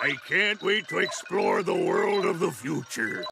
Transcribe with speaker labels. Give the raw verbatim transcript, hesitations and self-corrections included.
Speaker 1: I can't wait to explore the world of the future.